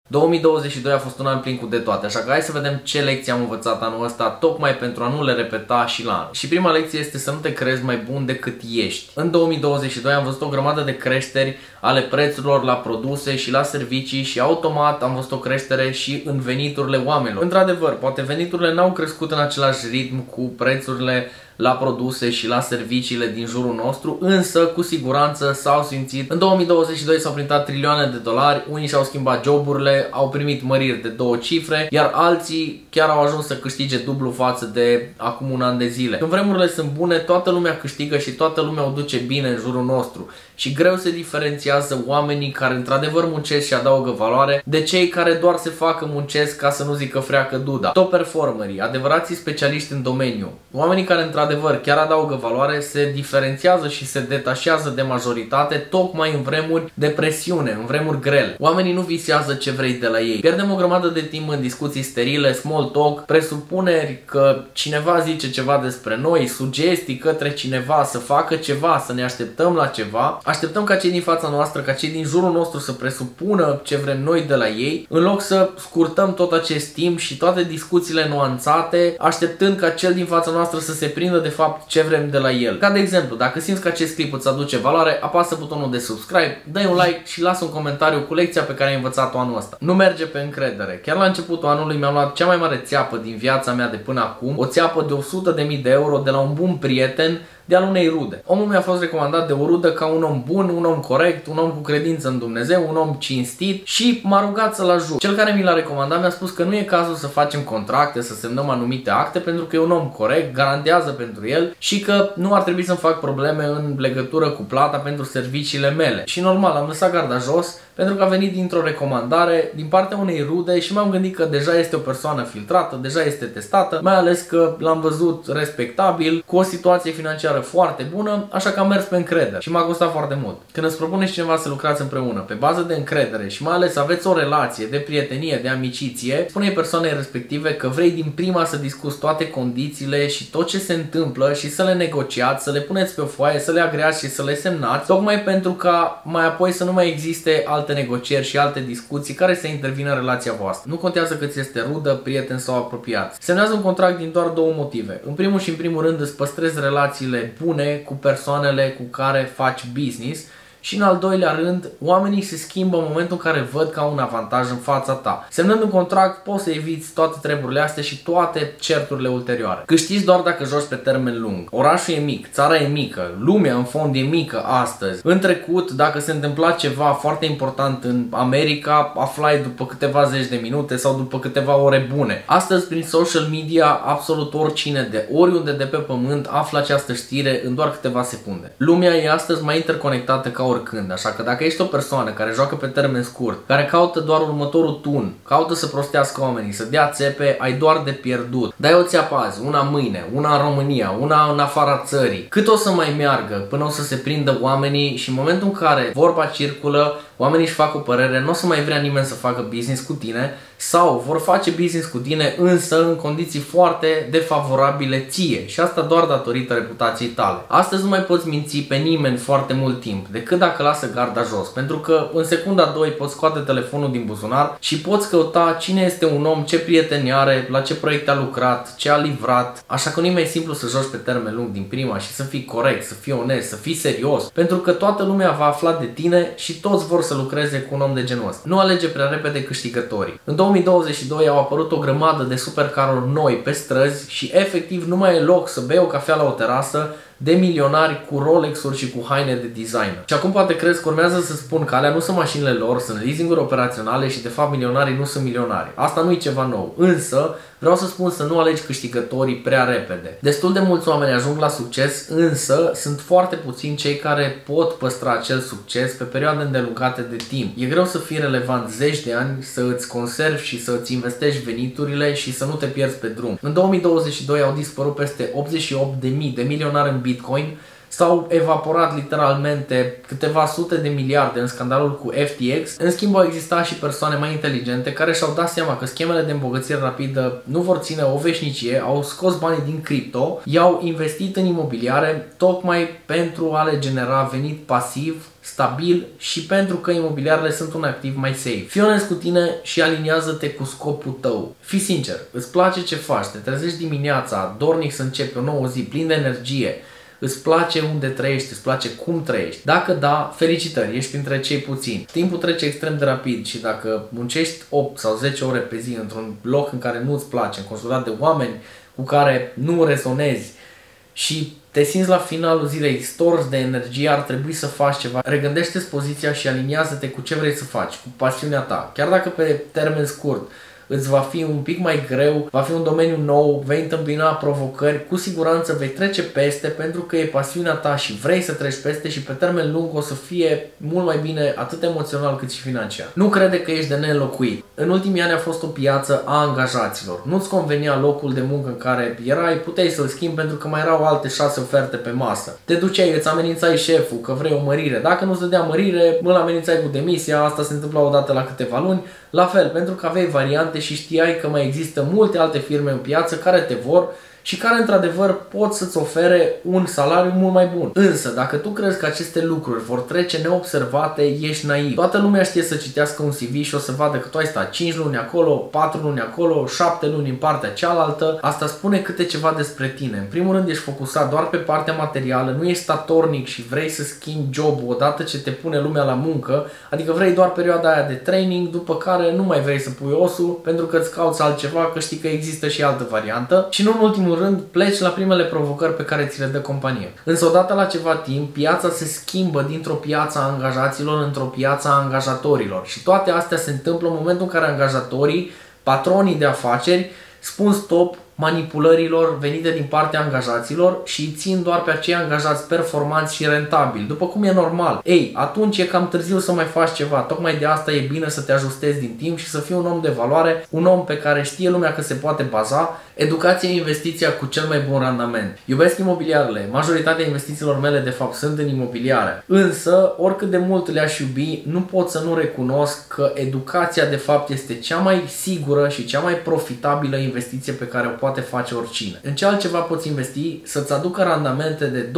2022 a fost un an plin cu de toate, așa că hai să vedem ce lecții am învățat anul ăsta, tocmai pentru a nu le repeta și la anul. Și prima lecție este să nu te crezi mai bun decât ești. În 2022 am văzut o grămadă de creșteri ale prețurilor la produse și la servicii și automat am văzut o creștere și în veniturile oamenilor. Într-adevăr, poate veniturile n-au crescut în același ritm cu prețurile la produse și la serviciile din jurul nostru, însă cu siguranță s-au simțit. În 2022 s-au printat trilioane de dolari, unii și-au schimbat joburile, au primit măriri de 2 cifre, iar alții chiar au ajuns să câștige dublu față de acum un an de zile. Când vremurile sunt bune, toată lumea câștigă și toată lumea o duce bine în jurul nostru și greu se diferențiază oamenii care într-adevăr muncesc și adaugă valoare de cei care doar se facă muncesc, ca să nu zică freacă duda. Top performerii, adevărații specialiști în domeniu, oamenii care într-adevăr chiar adaugă valoare, se diferențiază și se detașează de majoritate tocmai în vremuri de presiune, în vremuri grele. Oamenii nu visează ce vrei de la ei. Pierdem o grămadă de timp în discuții sterile, small talk, presupuneri că cineva zice ceva despre noi, sugestii către cineva să facă ceva, să ne așteptăm la ceva. Așteptăm ca cei din fața noastră, ca cei din jurul nostru să presupună ce vrem noi de la ei, în loc să scurtăm tot acest timp și toate discuțiile nuanțate, așteptând ca cel din fața noastră să se prindă de fapt ce vrem de la el. Ca de exemplu, dacă simți că acest clip îți aduce valoare, apasă butonul de subscribe, dă-i un like și lasă un comentariu cu lecția pe care ai învățat-o anul ăsta. Nu merge pe încredere. Chiar la începutul anului mi-am luat cea mai mare țeapă din viața mea de până acum, o țeapă de 100.000 de euro de la un bun prieten de-al unei rude. Omul mi-a fost recomandat de o rudă ca un om bun, un om corect, un om cu credință în Dumnezeu, un om cinstit și m-a rugat să-l ajut. Cel care mi l-a recomandat mi-a spus că nu e cazul să facem contracte, să semnăm anumite acte, pentru că e un om corect, garantează pentru el și că nu ar trebui să-mi fac probleme în legătură cu plata pentru serviciile mele. Și normal, am lăsat garda jos pentru că a venit dintr-o recomandare din partea unei rude și m-am gândit că deja este o persoană filtrată, deja este testată, mai ales că l-am văzut respectabil, cu o situație financiară foarte bună, așa că am mers pe încredere și m-a costat foarte mult. Când îți propuneți cineva să lucrați împreună pe bază de încredere și mai ales aveți o relație de prietenie, de amiciție, spune persoanei respective că vrei din prima să discuți toate condițiile și tot ce se întâmplă și să le negociați, să le puneți pe o foaie, să le agreați și să le semnați, tocmai pentru ca mai apoi să nu mai existe alte negocieri și alte discuții care să intervină în relația voastră. Nu contează cât este rudă, prieten sau apropiat. Semnează un contract din doar două motive. În primul și în primul rând îți păstrezi relațiile bune cu persoanele cu care faci business și în al doilea rând, oamenii se schimbă în momentul în care văd ca un avantaj în fața ta. Semnând un contract poți să eviți toate treburile astea și toate certurile ulterioare. Câștigi doar dacă joci pe termen lung. Orașul e mic, țara e mică, lumea în fond e mică astăzi. În trecut, dacă se întâmpla ceva foarte important în America, aflai după câteva zeci de minute sau după câteva ore bune. Astăzi, prin social media, absolut oricine de oriunde de pe pământ află această știre în doar câteva secunde. Lumea e astăzi mai interconectată ca oricând, așa că dacă ești o persoană care joacă pe termen scurt, care caută doar următorul tun, caută să prostească oamenii, să dea țepe, ai doar de pierdut. Dai o țeapă azi, una mâine, una în România, una în afara țării. Cât o să mai meargă până o să se prindă oamenii și în momentul în care vorba circulă, oamenii își fac o părere, nu o să mai vrea nimeni să facă business cu tine sau vor face business cu tine, însă în condiții foarte defavorabile ție și asta doar datorită reputației tale. Astăzi nu mai poți minți pe nimeni foarte mult timp, decât dacă lasă garda jos, pentru că în secunda 2 poți scoate telefonul din buzunar și poți căuta cine este un om, ce prieteni are, la ce proiect a lucrat, ce a livrat, așa că nu e mai simplu să joci pe termen lung din prima și să fii corect, să fii onest, să fii serios, pentru că toată lumea va afla de tine și toți vor să lucreze cu un om de genul ăsta. Nu alege prea repede câștigătorii. În 2022 au apărut o grămadă de supercaruri noi pe străzi și efectiv nu mai e loc să bei o cafea la o terasă de milionari cu Rolex-uri și cu haine de designer. Și acum poate crezi că urmează să spun că alea nu sunt mașinile lor, sunt leasing-uri operaționale și de fapt milionarii nu sunt milionari. Asta nu e ceva nou, însă vreau să spun să nu alegi câștigătorii prea repede. Destul de mulți oameni ajung la succes, însă sunt foarte puțini cei care pot păstra acel succes pe perioade îndelungate de timp. E greu să fii relevant zeci de ani, să îți conservi și să îți investești veniturile și să nu te pierzi pe drum. În 2022 au dispărut peste 88.000 de milionari în Bitcoin, s-au evaporat literalmente câteva sute de miliarde în scandalul cu FTX. În schimb, au existat și persoane mai inteligente care și-au dat seama că schemele de îmbogățire rapidă nu vor ține o veșnicie, au scos banii din cripto, i-au investit în imobiliare tocmai pentru a le genera venit pasiv, stabil și pentru că imobiliarele sunt un activ mai safe. Fii onest cu tine și aliniază-te cu scopul tău. Fii sincer, îți place ce faci, te trezești dimineața, dornic să începi o nouă zi, plin de energie, îți place unde trăiești, îți place cum trăiești. Dacă da, felicitări, ești printre cei puțini. Timpul trece extrem de rapid și dacă muncești 8 sau 10 ore pe zi într-un loc în care nu-ți place, înconjurat de oameni cu care nu rezonezi și te simți la finalul zilei stors de energie, ar trebui să faci ceva. Regândește-ți poziția și aliniază-te cu ce vrei să faci, cu pasiunea ta. Chiar dacă pe termen scurt îți va fi un pic mai greu, va fi un domeniu nou, vei întâmpina provocări, cu siguranță vei trece peste pentru că e pasiunea ta și vrei să treci peste și pe termen lung o să fie mult mai bine atât emoțional cât și financiar. Nu crede că ești de neînlocuit. În ultimii ani a fost o piață a angajaților. Nu-ți convenea locul de muncă în care erai, puteai să-l schimbi pentru că mai erau alte 6 oferte pe masă. Te duceai, îți amenințai șeful că vrei o mărire. Dacă nu-ți dădea mărire, îl amenințai cu demisia, asta se întâmpla odată la câteva luni. La fel, pentru că aveai variante și știai că mai există multe alte firme în piață care te vor și care într-adevăr pot să-ți ofere un salariu mult mai bun. Însă, dacă tu crezi că aceste lucruri vor trece neobservate, ești naiv. Toată lumea știe să citească un CV și o să vadă că tu ai stat 5 luni acolo, 4 luni acolo, 7 luni în partea cealaltă. Asta spune câte ceva despre tine. În primul rând, ești focusat doar pe partea materială, nu ești statornic și vrei să schimbi jobul odată ce te pune lumea la muncă, adică vrei doar perioada aia de training, după care nu mai vrei să pui osul pentru că îți cauți altceva, că știi că există și altă variantă și nu în ultimul rând pleci la primele provocări pe care ți le dă compania. Însă odată la ceva timp, piața se schimbă dintr-o piață a angajaților într-o piață a angajatorilor și toate astea se întâmplă în momentul în care angajatorii, patronii de afaceri, spun stop manipulărilor venite din partea angajaților și îi țin doar pe acei angajați performanți și rentabili, după cum e normal. Ei, atunci e cam târziu să mai faci ceva, tocmai de asta e bine să te ajustezi din timp și să fii un om de valoare, un om pe care știe lumea că se poate baza. Educația e investiția cu cel mai bun randament. Iubesc imobiliarele, majoritatea investițiilor mele de fapt sunt în imobiliare, însă oricât de mult le-aș iubi, nu pot să nu recunosc că educația de fapt este cea mai sigură și cea mai profitabilă investiție pe care o poate face oricine. În ce altceva poți investi să-ți aducă randamente de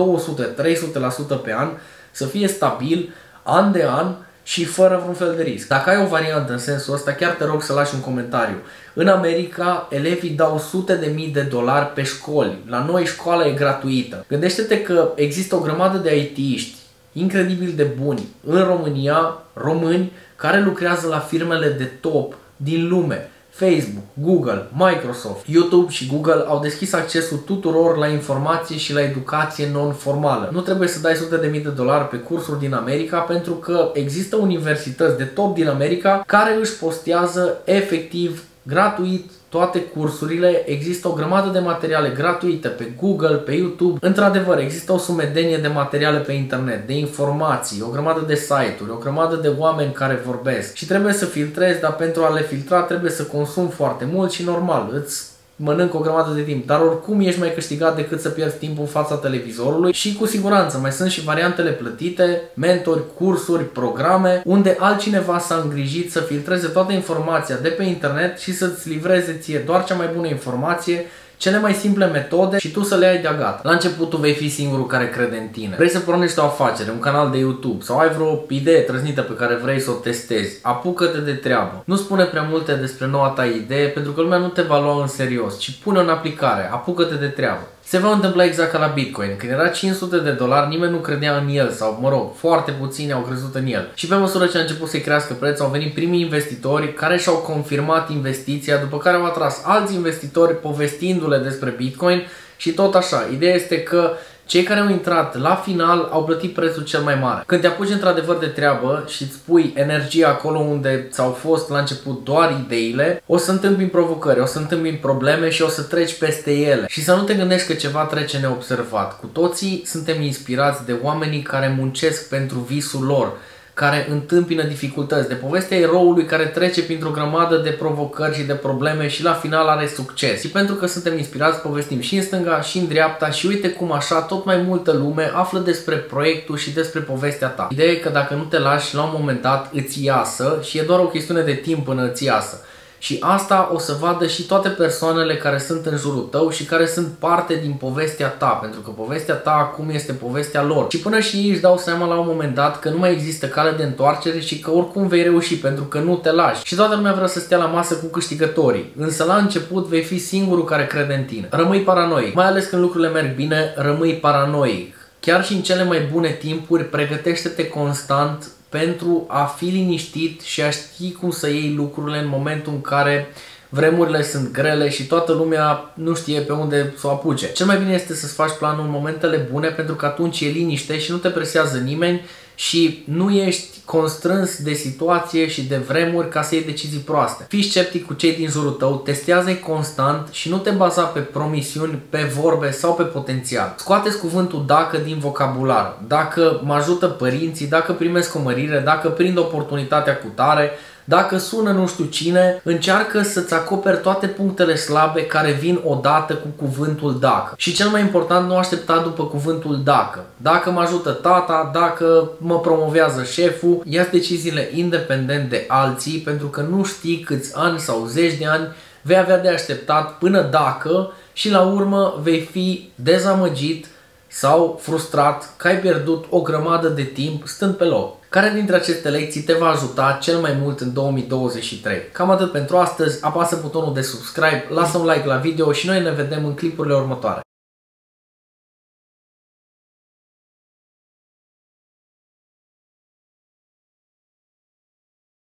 200-300% pe an, să fie stabil, an de an și fără vreun fel de risc. Dacă ai o variantă în sensul ăsta, chiar te rog să lași un comentariu. În America, elevii dau sute de mii de dolari pe școli. La noi școala e gratuită. Gândește-te că există o grămadă de IT-iști incredibil de buni în România, români, care lucrează la firmele de top din lume. Facebook, Google, Microsoft, YouTube și Google au deschis accesul tuturor la informație și la educație non-formală. Nu trebuie să dai sute de mii de dolari pe cursuri din America pentru că există universități de top din America care își postează efectiv gratuit toate cursurile, există o grămadă de materiale gratuite pe Google, pe YouTube. Într-adevăr, există o sumedenie de materiale pe internet, de informații, o grămadă de site-uri, o grămadă de oameni care vorbesc și trebuie să filtrezi, dar pentru a le filtra trebuie să consumi foarte mult și normal, îți mănânc o grămadă de timp, dar oricum ești mai câștigat decât să pierzi timpul în fața televizorului și cu siguranță mai sunt și variantele plătite, mentori, cursuri, programe, unde altcineva s-a îngrijit să filtreze toată informația de pe internet și să-ți livreze ție doar cea mai bună informație, cele mai simple metode și tu să le ai de-a gata. La început tu vei fi singurul care crede în tine. Vrei să pornești o afacere, un canal de YouTube sau ai vreo idee trăznită pe care vrei să o testezi. Apucă-te de treabă. Nu spune prea multe despre noua ta idee pentru că lumea nu te va lua în serios, ci pune-o în aplicare. Apucă-te de treabă. Se va întâmpla exact ca la Bitcoin. Când era 500 de dolari, nimeni nu credea în el sau, mă rog, foarte puțini au crezut în el. Și pe măsură ce a început să-i crească prețul, au venit primii investitori care și-au confirmat investiția, după care au atras alți investitori povestindu-le despre Bitcoin și tot așa. Ideea este că cei care au intrat la final au plătit prețul cel mai mare. Când te apuci într-adevăr de treabă și îți pui energia acolo unde ți-au fost la început doar ideile, o să întâmpini provocări, o să întâmpini probleme și o să treci peste ele. Și să nu te gândești că ceva trece neobservat. Cu toții suntem inspirați de oamenii care muncesc pentru visul lor. care întâmpină dificultăți, de povestea eroului care trece printr-o grămadă de provocări și de probleme și la final are succes. Și pentru că suntem inspirați, povestim și în stânga și în dreapta și uite cum așa tot mai multă lume află despre proiectul și despre povestea ta. Ideea e că dacă nu te lași, la un moment dat îți iasă și e doar o chestiune de timp până îți iasă. Și asta o să vadă și toate persoanele care sunt în jurul tău și care sunt parte din povestea ta, pentru că povestea ta acum este povestea lor. Și până și ei își dau seama la un moment dat că nu mai există cale de întoarcere și că oricum vei reuși pentru că nu te lași. Și toată lumea vrea să stea la masă cu câștigătorii, însă la început vei fi singurul care crede în tine. Rămâi paranoic, mai ales când lucrurile merg bine, rămâi paranoic. Chiar și în cele mai bune timpuri, pregătește-te constant pentru a fi liniștit și a ști cum să iei lucrurile în momentul în care vremurile sunt grele și toată lumea nu știe pe unde să o apuce. Cel mai bine este să-ți faci planul în momentele bune, pentru că atunci e liniște și nu te presează nimeni și nu ești constrâns de situație și de vremuri ca să iei decizii proaste. Fii sceptic cu cei din jurul tău, testează-i constant și nu te baza pe promisiuni, pe vorbe sau pe potențial. Scoateți cuvântul dacă din vocabular. Dacă mă ajută părinții, dacă primesc o mărire, dacă prind oportunitatea cu tare, dacă sună nu știu cine, încearcă să-ți acoperi toate punctele slabe care vin odată cu cuvântul dacă. Și cel mai important, nu aștepta după cuvântul dacă. Dacă mă ajută tata, dacă mă promovează șeful, ia-ți deciziile independent de alții, pentru că nu știi câți ani sau zeci de ani vei avea de așteptat până dacă și la urmă vei fi dezamăgit sau frustrat că ai pierdut o grămadă de timp stând pe loc. Care dintre aceste lecții te va ajuta cel mai mult în 2023? Cam atât pentru astăzi, apasă butonul de subscribe, lasă un like la video și noi ne vedem în clipurile următoare.